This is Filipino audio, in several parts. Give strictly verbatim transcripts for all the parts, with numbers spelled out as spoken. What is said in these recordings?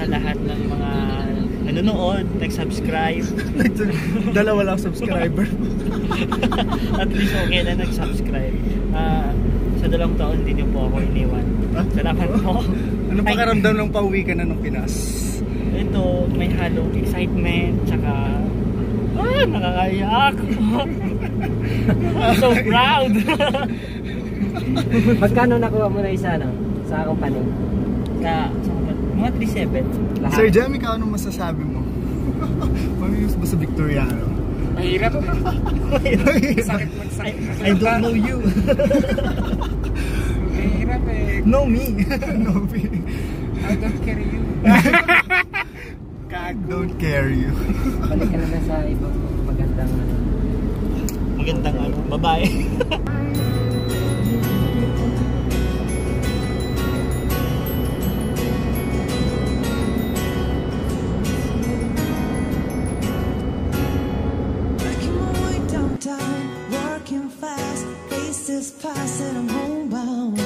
lahat ng mga nanonood, nag-subscribe. Dalawa lang subscriber. At least okay na nag-subscribe. Uh, sa dalawang taon din yung po ako iniwan. Salamat po. Ano pakiramdam ng pauwi ka na ng Pinas? Ito, may halong excitement, tsaka ah, nakakaiyak. I'm so proud. Magkano nakuha mo na isa, no? Sa company? Sa, sa mga three seven. Sir Jem, ikaw anong masasabi mo? Mamiyos ba sa Victoriano? Mahirap. Sakit magsakit. I don't know you. Mahirap eh. Know me. Know me. I don't care you. I don't care you. Balik ka na na sa ibang magandang magandang ano, babae. Past and I'm homebound.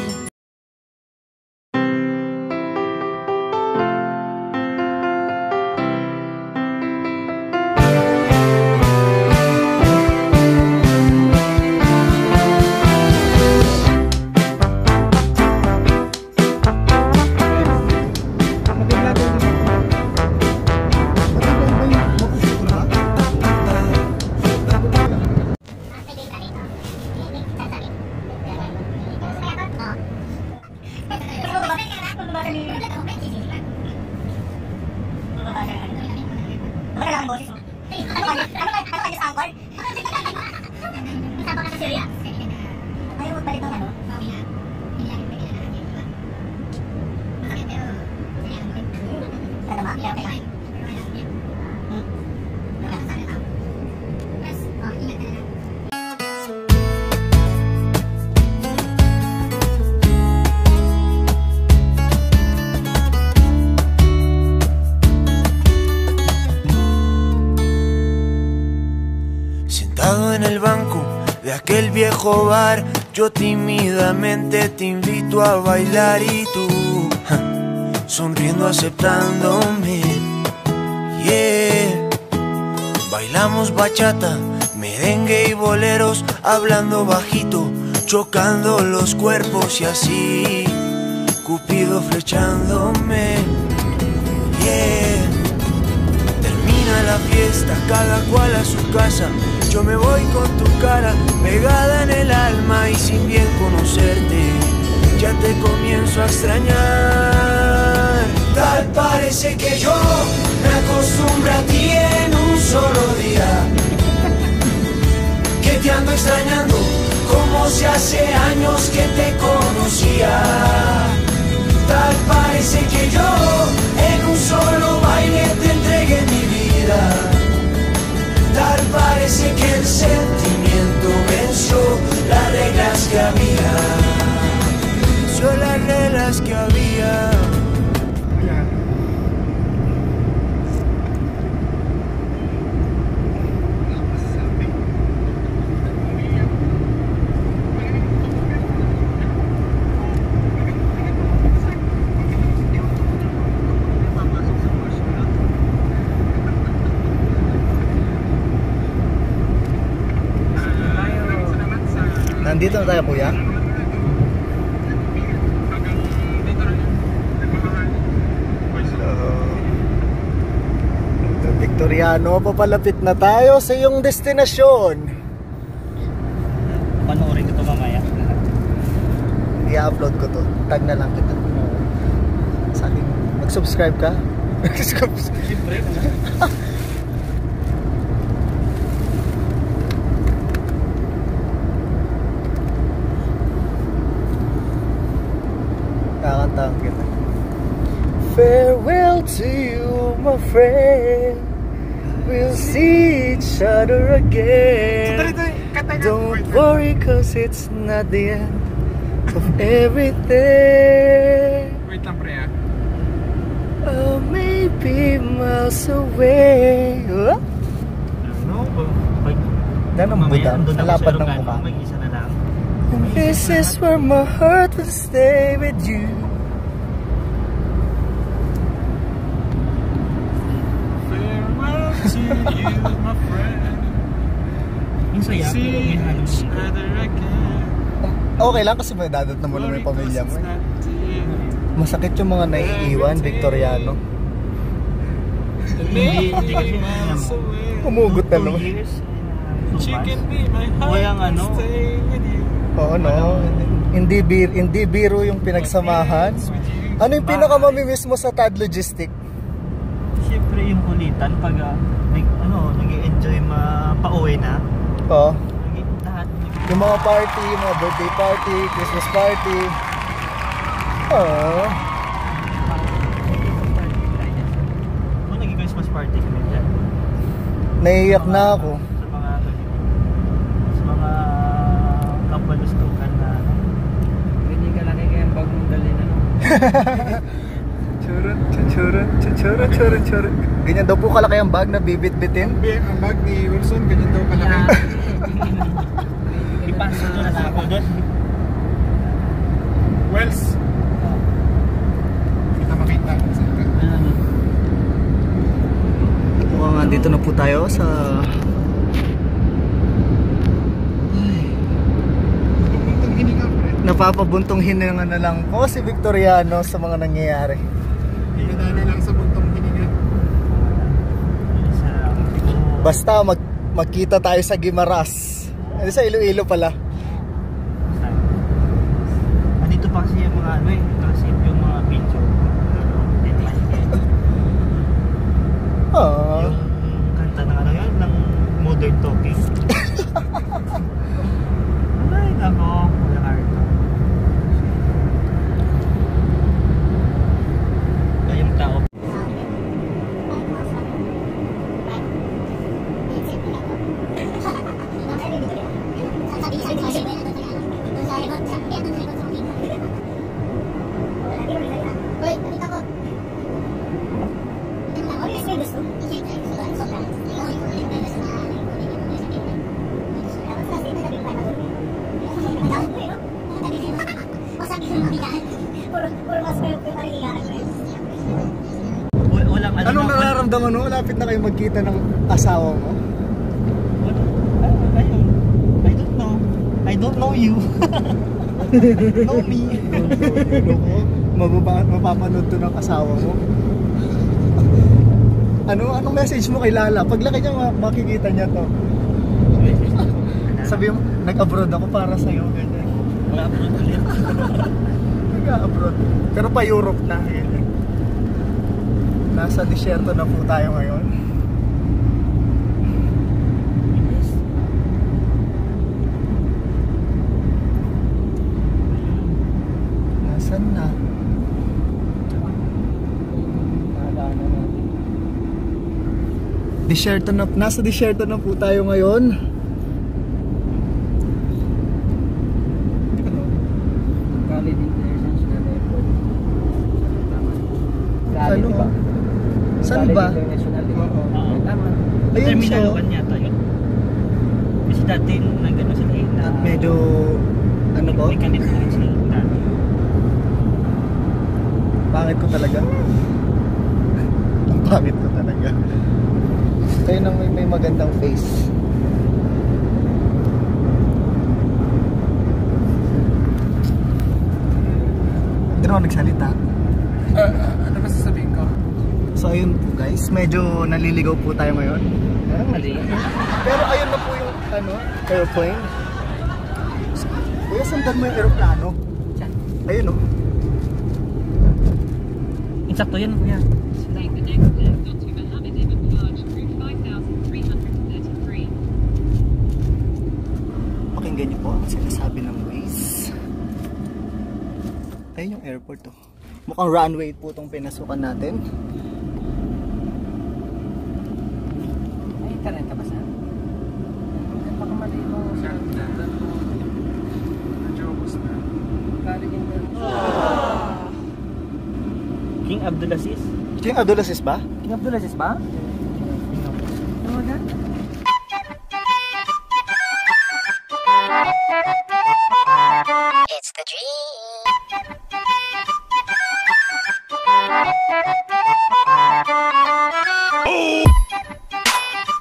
Sentado en el banco de aquel viejo bar, yo tímidamente te invito a bailar y tú ja, sonriendo aceptándome. Yeah. Bailamos bachata, merengue y boleros, hablando bajito, chocando los cuerpos y así Cupido flechándome. Yeah. Termina la fiesta, cada cual a su casa. Yo me voy con tu cara pegada en el alma y sin bien conocerte ya te comienzo a extrañar. Tal parece que yo me acostumbré a ti en un solo día, que te ando extrañando como si hace años que te conocía. Tal parece que yo en un solo baile te entregué mi vida. Tal parece que el sentimiento venció las reglas que había. Venció las reglas que había. Nandito na tayo, kuya. So, Victoriano, papalapit na tayo sa iyong destinasyon. Panoorin ko ito mamaya. I-upload ko to. Tag na lang kita. Sa akin. Mag-subscribe ka? Siyempre, ano? Kakantahan kita. Farewell to you, my friend. We'll see each other again. Don't worry, cause it's not the end of everything. Wait lang, pre, ah. Oh, maybe miles away. Huh? No, pag Ganun mo mamaya, dan? andun Ang ako sa lapad ng aeroplano, mukha. mag-isa na lang. This is where my heart will stay with you. my friend. Yung saya, pero may halong each other again. Okay lang kasi may dadat naman na may pamilya mo. eh. Masakit yung mga naiiwan, Victoriano. Hindi, hindi kasi Humugot na two naman. years. She can be my heart. Walang ano. Stay with you. Oo, no. Hindi, bir, hindi biro yung pinagsamahan. Ano yung pinakamamimiss mo sa T A D Logistic? Siyempre yung kulitan pag uh, nag, ano, nag-enjoy ma-pauwi na. Oo. Nag- lahat. Yung mga party, yung mga birthday party, Christmas party. Oo. Kung nag-Christmas party kami dyan. Naiiyak na ako. Sa mga sa mga kapalustukan na ano. Hindi ka laki kaya ang bag mong dalhin ano. Churut, churut, churut, churut, churut. Ganyan daw po kalaki ang bag na bibit-bitin. Ang bag ni Wilson, ganyan daw kalaki. Ipasok ko na sa ako doon. Wells. Kita makita. Mukhang andito na po tayo sa... Pupuntong hininga, friend. Napapabuntong hininga na lang po si Victoriano sa mga nangyayari. Hinadaan na lang sa buntong hininga. Sa Basta mag magkita tayo sa Guimaras. Ano sa Iloilo pala. Andito pa kasi yung mga ano eh, kasi yung mga picture. Ah. Yung kanta ng ano yun, ng Modern Talking. Ay, nako, Kuya Carlo. Kayong tao. Wa- Walang ano Anong na- nararamdaman mo? Lapit na kayo magkita ng asawa mo. What? Ah, ayun. I don't know. I don't know you. Know me. Mababa, mapapanood to ng asawa mo. Ano, anong message mo kay Lala? Paglaki niya, ma- makikita niya to. Sabi mo, nag-abroad ako para sa'yo. Ganyan. Mga abroad ulit. Nag-abroad. Pero pa Europe na. Nasa disyerto na po tayo ngayon. Nasaan na? Naalala natin. Disyerto na, nasa disyerto na po tayo ngayon. Khalid International Airport. Tama. Khalid, Ano? di ba? Saan Khalid ba? International, di ba? Oo. Tama. Ayun Terminal siya. one yata yun. Kasi dati nang gano'n sila eh. Na, At medyo, ano ba? May kanit na sila dati. Pangit ko talaga. Ang pangit ko talaga. Kayo nang may, may magandang face. Hindi naman nagsalita. Ah, ah, ano ba sasabihin ko? So ayun po guys, medyo naliligaw po tayo ngayon. Mali. Pero ayun na po yung ano, airplane. Kuya, sundan mo yung aeroplano. Ayun o. Insakto yan, kuya. Take the next left onto Mohammed Ibn Hajj, route five thousand three hundred thirty-three. Pakinggan niyo po ang sinasabi ng Waze. Ayun yung airport to. Mukhang runway po itong pinasukan natin. May internet ka ba saan? Baka mali mo sa Medyo ubos na. Khalid International. King Abdulaziz. Ito yung Abdulaziz ba? King Abdulaziz ba? Ano ba? It's the dream.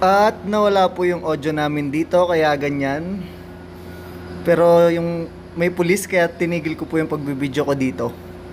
At nawala po yung audio namin dito, kaya ganyan. Pero yung may pulis, kaya tinigil ko po yung pagbibideo ko dito.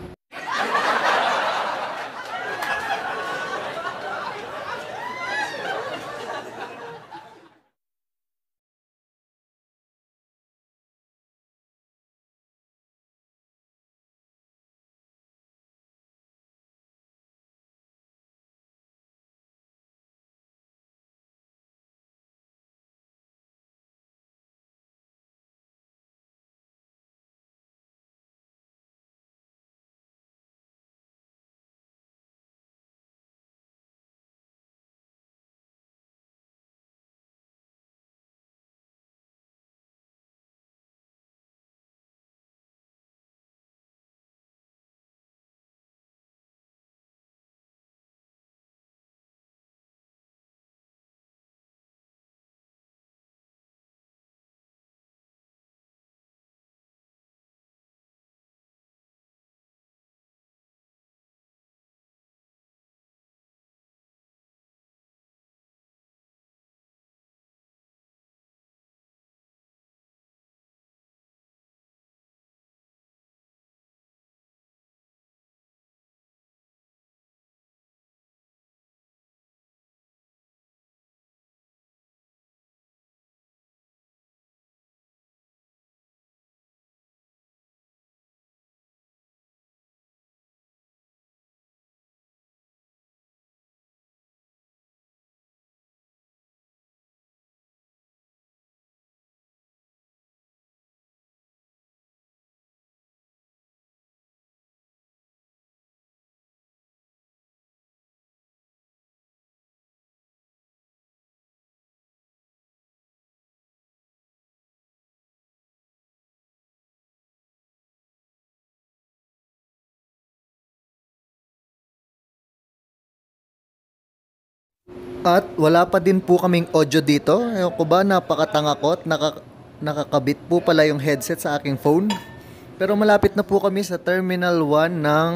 At wala pa din po kaming audio dito. Ewan ko ba, napakatanga ko at naka, nakakabit po pala yung headset sa aking phone. Pero malapit na po kami sa Terminal one ng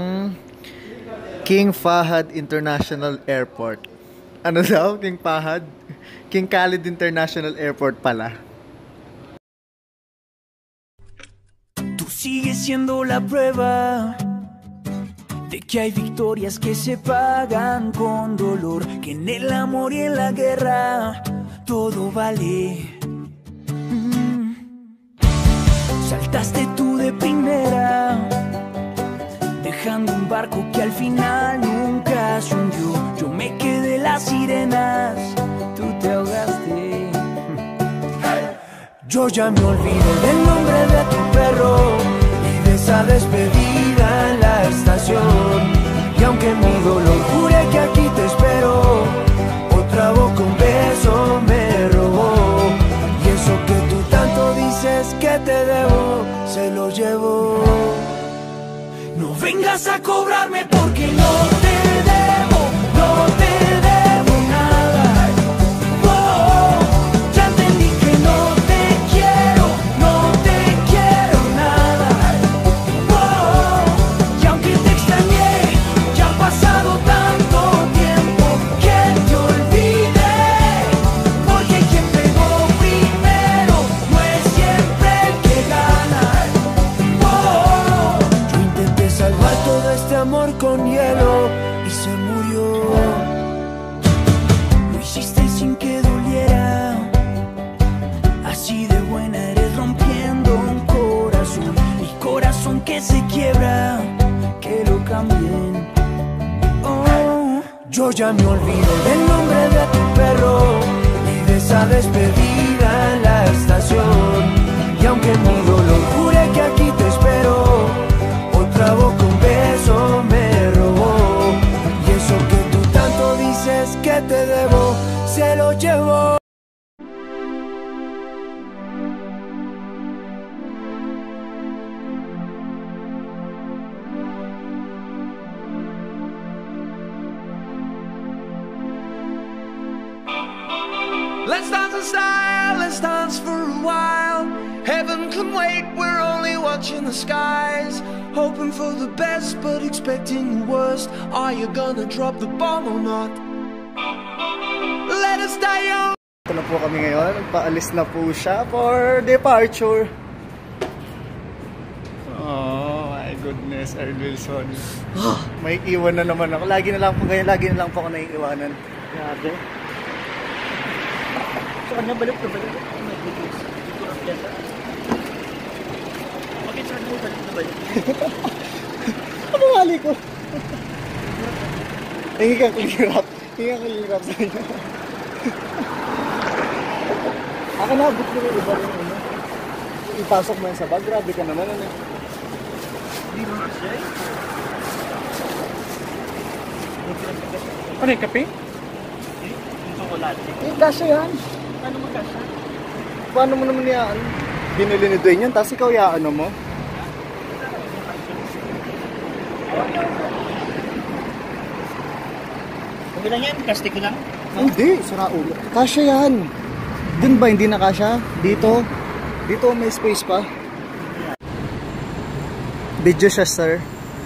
King Fahad International Airport. Ano daw? King Fahad? King Khalid International Airport pala. Tú sigues siendo la prueba de que hay victorias que se pagan con dolor, que en el amor y en la guerra todo vale. Mm. Saltaste tú de primera, dejando un barco que al final nunca se hundió. Yo me quedé las sirenas, tú te ahogaste. Yo ya me olvidé del nombre de tu perro y de esa despedida en la estación. Y aunque mi dolor jure que aquí te espero, otra boca un beso me robó. Y eso que tú tanto dices que te debo, se lo llevo. No vengas a cobrarme porque no te debo, no te debo nada. Oh, ya entendí que no te quiero, no te quiero nada. Oh, y aunque te extrañé, ya ha pasado tanto tiempo que te olvidé. Porque quien pegó primero no es siempre el que gana. Oh, yo intenté salvar todo este amor con hielo y se murió. Lo hiciste sin que doliera, así de buena eres rompiendo un corazón. Y corazón que se quiebra, que lo cambien. Oh, yo ya me olvidé del nombre de tu perro y de esa despedida en la estación. Y aunque mi dolor jure que aquí te espero, otra boca un beso me robó. Y eso que tú tanto dices que te debo, se lo llevo. Let's dance in style, let's dance for a while. Heaven can wait, we're only watching the skies. Hoping for the best, but expecting the worst. Are you gonna drop the bomb or not? Let us die young. po kami ngayon. Paalis na po siya for departure. Oh my goodness, Earl Wilson. May iwan na naman ako. Lagi na lang po ganyan, lagi na lang po ako naiiwanan. Grabe. Sa kanya balik na balik. Oh my goodness. Dito ang piyasa. Bakit saan mo balik na balik? Ano mali ko? Hingi kang clear-up. Hingi kang clear-up sa inyo. Ako nabot ko yung iba rin ano. Ipasok mo yan sa bag. Grabe ka naman ano. Hindi mo na siya eh. Ano yung kape? Yung chocolate. Eh, kasya yan. Paano magkasya? Paano mo naman yan? Binili ni Dwayne yan, tapos ikaw yaano mo? Okay lang yan, plastic ko lang. Hindi, sira ulo. Kasya yan. Dun ba hindi na kasya? Dito? Dito may space pa. Video siya, sir.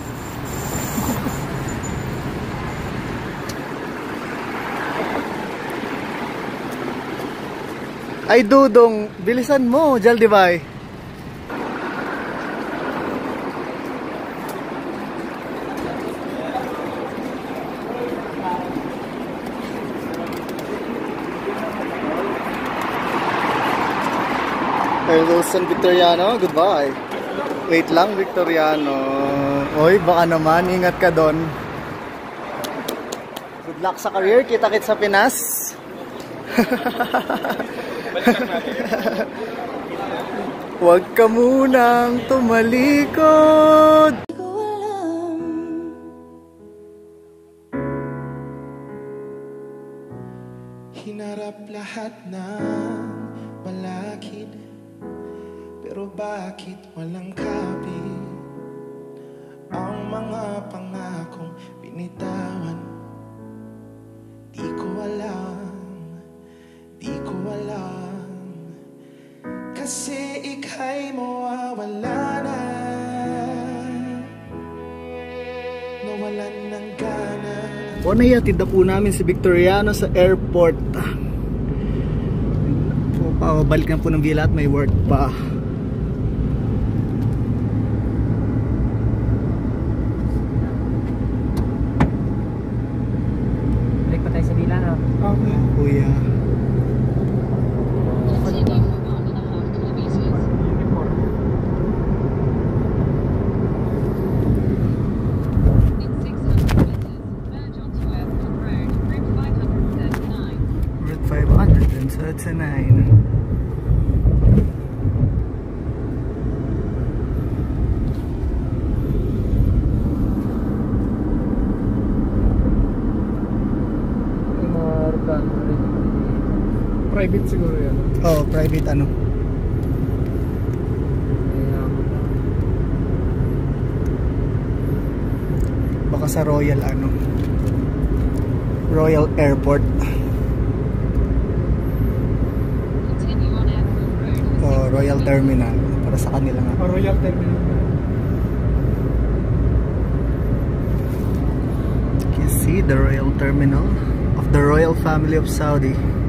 Ay, Dudong, bilisan mo, Jaldibay. Hey, Wilson Victoriano, goodbye. Wait lang, Victoriano. Oy, baka naman, ingat ka doon. Good luck sa career, kita-kit sa Pinas. Huwag ka munang tumalikod. Hinarap lahat ng balakid, pero bakit walang kapit? Ang mga pangakong binitawan, di ko alam. Di ko alam, kasi ika'y mawawala na, nawalan ng gana. O naiatid na po namin si Victoriano sa airport. O, pabalik na po ng villa at may work pa. Balik pa tayo sa villa, no? Okay, kuya. Continue for one and a half kilometers. In six hundred meters, merge onto Airport Road, Route five thirty-nine. Route five thirty-nine. Private siguro yan. Oh, private ano. Baka sa Royal ano. Royal Airport. Continue on Airport Road. Oh, Royal Terminal. Para sa kanila nga. O Royal Terminal. You can see the Royal Terminal of the Royal Family of Saudi.